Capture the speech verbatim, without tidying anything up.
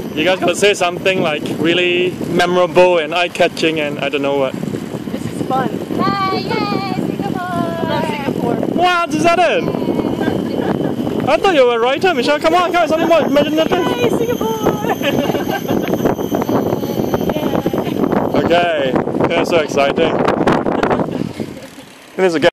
You guys gotta say something like really memorable and eye-catching and I don't know what. This is fun. Hi, yay, Singapore! I love Singapore. What? Is that it? I thought you were a writer, Michelle. Come on, come on, something more imaginative. Yay, Singapore! Okay, that's so exciting. It is a